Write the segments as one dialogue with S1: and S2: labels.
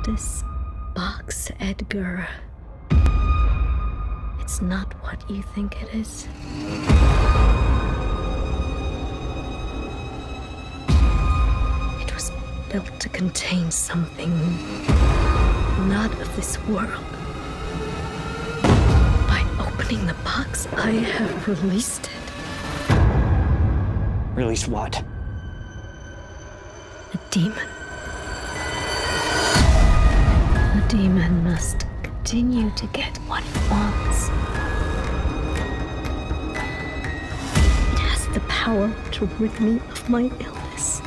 S1: This box, Edgar. It's not what you think it is. It was built to contain something not of this world. By opening the box, I have released it.
S2: Release what?
S1: A demon. A demon must continue to get what it wants. It has the power to rid me of my illness.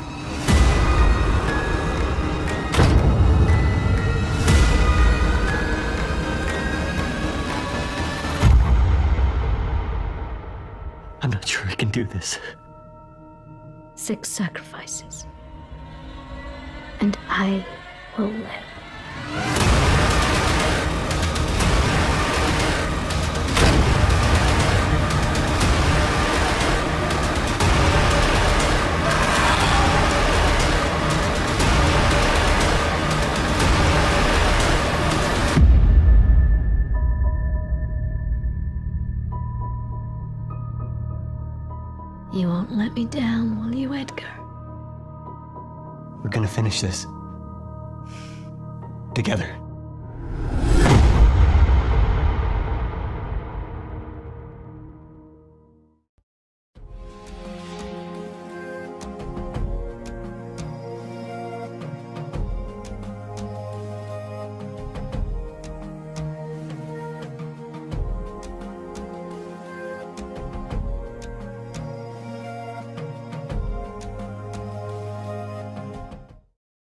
S2: I'm not sure I can do this.
S1: 6 sacrifices. And I will live. You won't let me down, will you, Edgar?
S2: We're gonna finish this. Together.